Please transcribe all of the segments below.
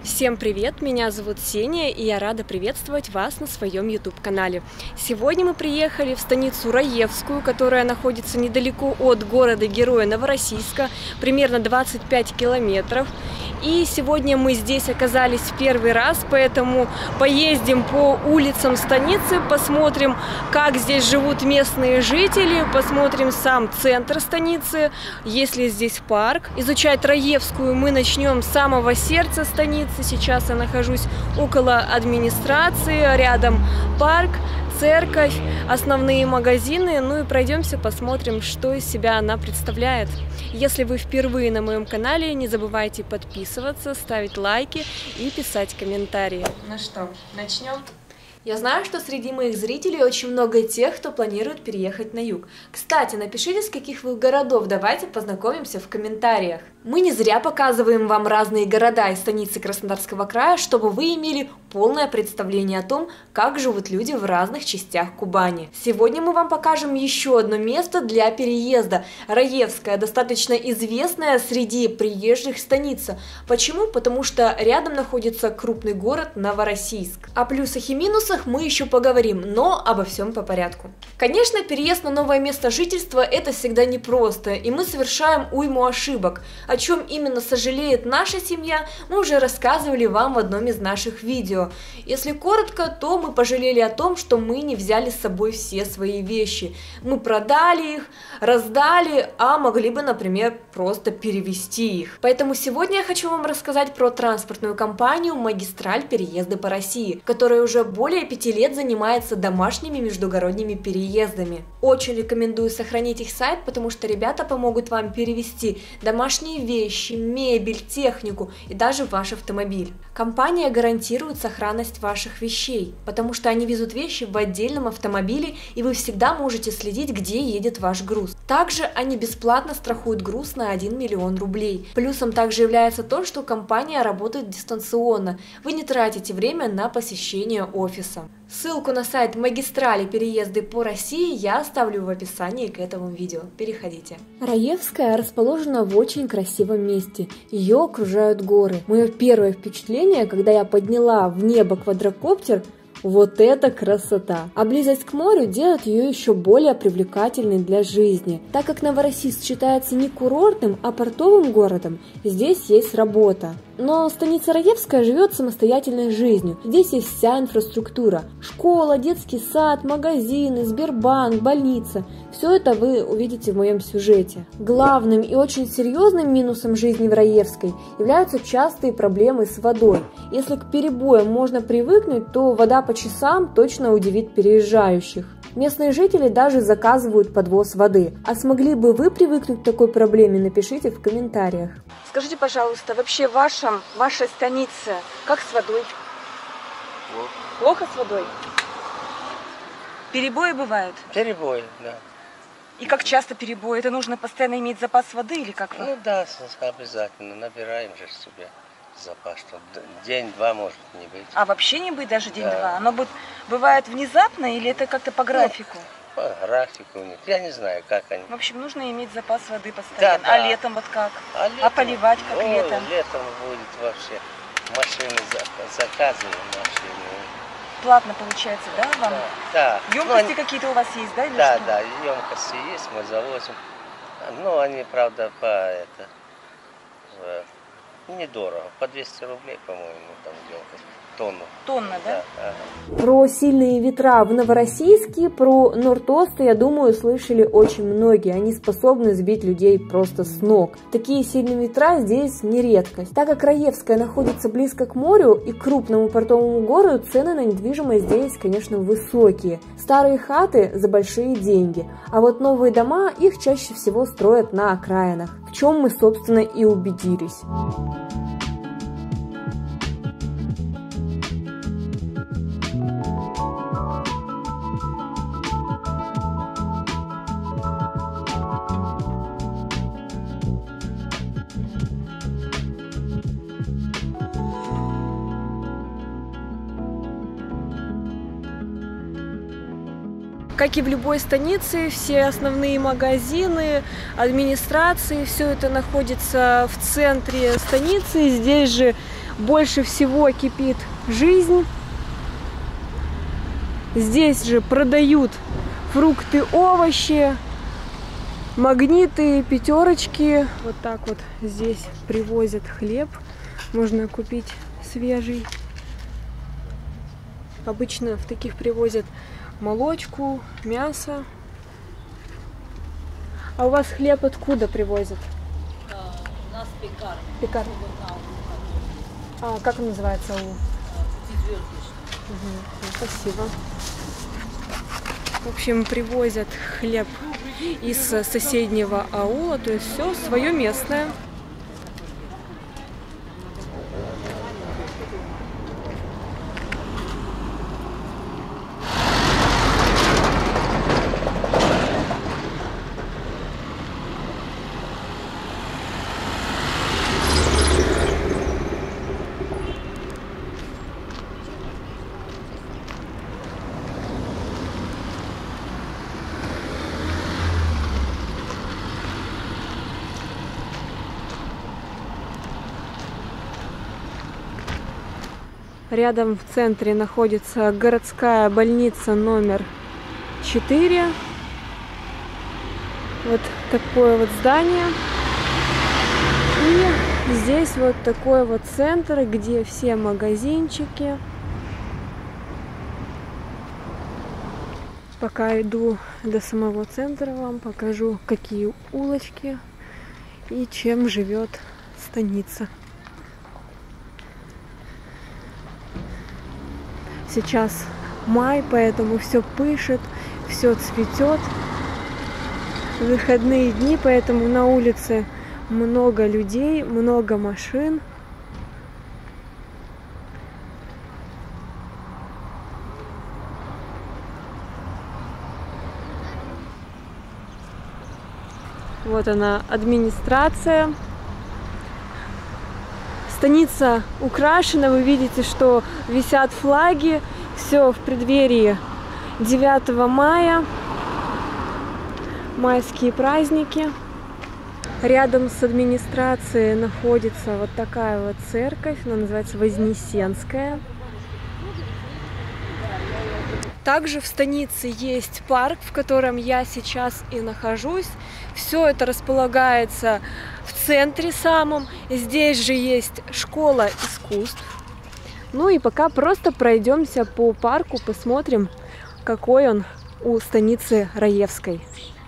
Всем привет, меня зовут Сеня, и я рада приветствовать вас на своем YouTube-канале. Сегодня мы приехали в станицу Раевскую, которая находится недалеко от города-героя Новороссийска, примерно 25 километров. И сегодня мы здесь оказались в первый раз, поэтому поездим по улицам станицы, посмотрим, как здесь живут местные жители, посмотрим сам центр станицы, есть ли здесь парк. Изучать Раевскую мы начнем с самого сердца станицы. Сейчас я нахожусь около администрации, рядом парк, церковь, основные магазины. Ну и пройдемся, посмотрим, что из себя она представляет. Если вы впервые на моем канале, не забывайте подписываться, ставить лайки и писать комментарии. Ну что, начнем? Я знаю, что среди моих зрителей очень много тех, кто планирует переехать на юг. Кстати, напишите, с каких вы городов, давайте познакомимся в комментариях. Мы не зря показываем вам разные города и станицы Краснодарского края, чтобы вы имели полное представление о том, как живут люди в разных частях Кубани. Сегодня мы вам покажем еще одно место для переезда. Раевская, достаточно известная среди приезжих станица. Почему? Потому что рядом находится крупный город Новороссийск. О плюсах и минусах мы еще поговорим, но обо всем по порядку. Конечно, переезд на новое место жительства – это всегда непросто, и мы совершаем уйму ошибок. О чем именно сожалеет наша семья, мы уже рассказывали вам в одном из наших видео. Если коротко, то мы пожалели о том, что мы не взяли с собой все свои вещи. Мы продали их, раздали, а могли бы, например, просто перевезти их. Поэтому сегодня я хочу вам рассказать про транспортную компанию «Магистраль переезды по России», которая уже более 5 лет занимается домашними междугородними переездами. Очень рекомендую сохранить их сайт, потому что ребята помогут вам перевезти домашние вещи, мебель, технику и даже ваш автомобиль. Компания гарантирует сохранность ваших вещей, потому что они везут вещи в отдельном автомобиле, и вы всегда можете следить, где едет ваш груз. Также они бесплатно страхуют груз на 1 миллион рублей. Плюсом также является то, что компания работает дистанционно. Вы не тратите время на посещение офиса. Ссылку на сайт Магистрали переезды по России я оставлю в описании к этому видео. Переходите. Раевская расположена в очень красивом месте. Ее окружают горы. Мое первое впечатление, когда я подняла в небо квадрокоптер, вот это красота! А близость к морю делает ее еще более привлекательной для жизни. Так как Новороссийск считается не курортным, а портовым городом, здесь есть работа. Но станица Раевская живет самостоятельной жизнью. Здесь есть вся инфраструктура. Школа, детский сад, магазины, Сбербанк, больница. Все это вы увидите в моем сюжете. Главным и очень серьезным минусом жизни в Раевской являются частые проблемы с водой. Если к перебоям можно привыкнуть, то вода по часам точно удивит переезжающих. Местные жители даже заказывают подвоз воды. А смогли бы вы привыкнуть к такой проблеме, напишите в комментариях. Скажите, пожалуйста, вообще ваша станица, как с водой? Плохо с водой? Перебои бывают? Перебои, да. И как часто перебои? Это нужно постоянно иметь запас воды или как? Ну да, обязательно. Набираем же себе запас, что день-два может не быть. А вообще не быть даже день-два? Оно бывает внезапно или это как-то по графику? Ну, по графику у них. Я не знаю, как они. В общем, нужно иметь запас воды постоянно. Да, да. А летом вот как? А поливать как летом? Летом будет вообще. Машины заказываем, машины. Платно получается, да, вам? Да. Емкости какие-то у вас есть, да? Или да, что? да, емкости есть, мы завозим. Но они, правда, недорого, по 200 рублей, по-моему, там емкость. Тонна, да? Да. Про сильные ветра в Новороссийске, про Нортосты, я думаю, слышали очень многие. Они способны сбить людей просто с ног. Такие сильные ветра здесь не редкость. Так как Раевская находится близко к морю и крупному портовому городу, цены на недвижимость здесь, конечно, высокие. Старые хаты за большие деньги, а вот новые дома, их чаще всего строят на окраинах, в чем мы, собственно, и убедились. Как и в любой станице, все основные магазины, администрации, все это находится в центре станицы. Здесь же больше всего кипит жизнь. Здесь же продают фрукты, овощи, магниты, пятерочки. Вот так вот здесь привозят хлеб. Можно купить свежий. Обычно в таких привозят молочку, мясо. А у вас хлеб откуда привозят? У нас пекарня. Пекарня. А как он называется? Спасибо. В общем, привозят хлеб из соседнего аула, то есть все свое местное. Рядом в центре находится городская больница номер 4. Вот такое вот здание. И здесь вот такой вот центр, где все магазинчики. Пока иду до самого центра, вам покажу, какие улочки и чем живет станица. Сейчас май, поэтому все пышет, все цветет. Выходные дни, поэтому на улице много людей, много машин. Вот она, администрация. Станица украшена, вы видите, что висят флаги, все в преддверии 9 мая, майские праздники. Рядом с администрацией находится вот такая вот церковь, она называется Вознесенская. Также в станице есть парк, в котором я сейчас и нахожусь. Все это располагается в центре самом. Здесь же есть школа искусств. Ну и пока просто пройдемся по парку, посмотрим, какой он у станицы Раевской.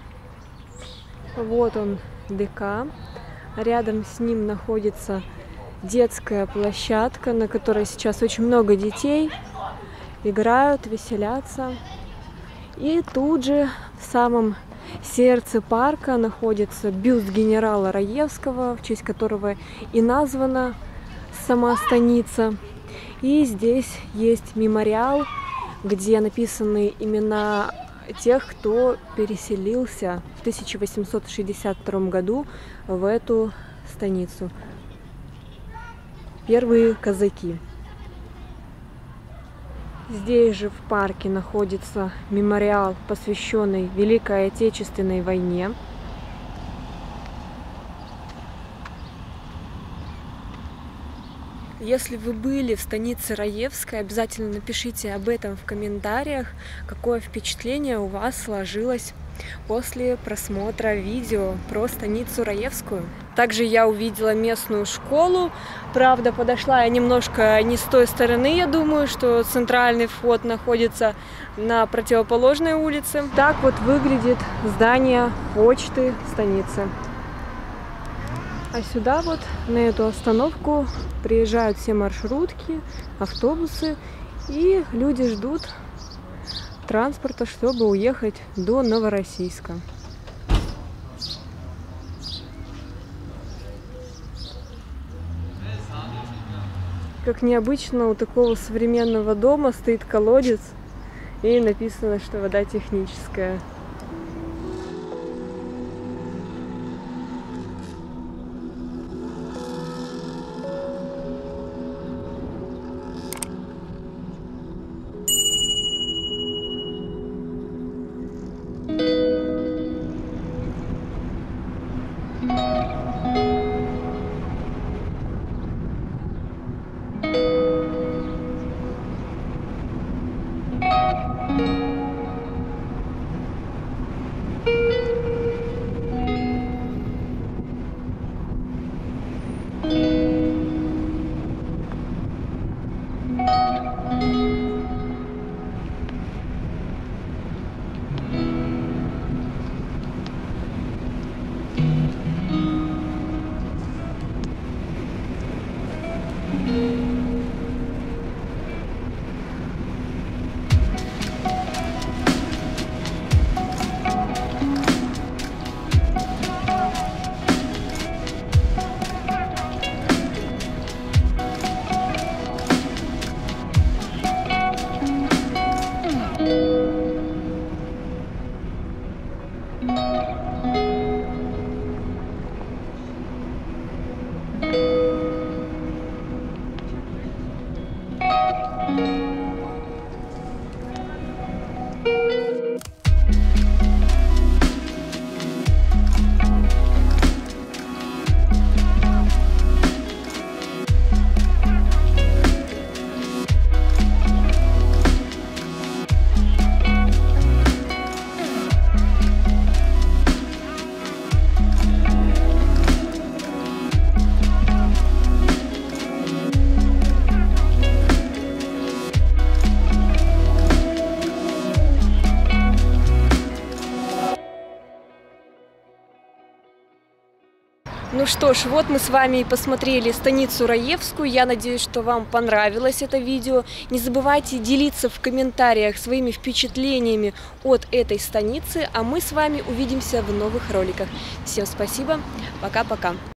Вот он, ДК. Рядом с ним находится детская площадка, на которой сейчас очень много детей. Играют, веселятся. И тут же в самом сердце парка находится бюст генерала Раевского, в честь которого и названа сама станица. И здесь есть мемориал, где написаны имена тех, кто переселился в 1862 году в эту станицу. Первые казаки. Здесь же в парке находится мемориал, посвященный Великой Отечественной войне. Если вы были в станице Раевской, обязательно напишите об этом в комментариях, какое впечатление у вас сложилось после просмотра видео про станицу Раевскую. Также я увидела местную школу. Правда, подошла я немножко не с той стороны. Я думаю, что центральный вход находится на противоположной улице. Так вот выглядит здание почты станицы. А сюда вот, на эту остановку, приезжают все маршрутки, автобусы, и люди ждут транспорта, чтобы уехать до Новороссийска. Как необычно, у такого современного дома стоит колодец, и написано, что вода техническая. Что ж, вот мы с вами и посмотрели станицу Раевскую. Я надеюсь, что вам понравилось это видео. Не забывайте делиться в комментариях своими впечатлениями от этой станицы. А мы с вами увидимся в новых роликах. Всем спасибо. Пока-пока.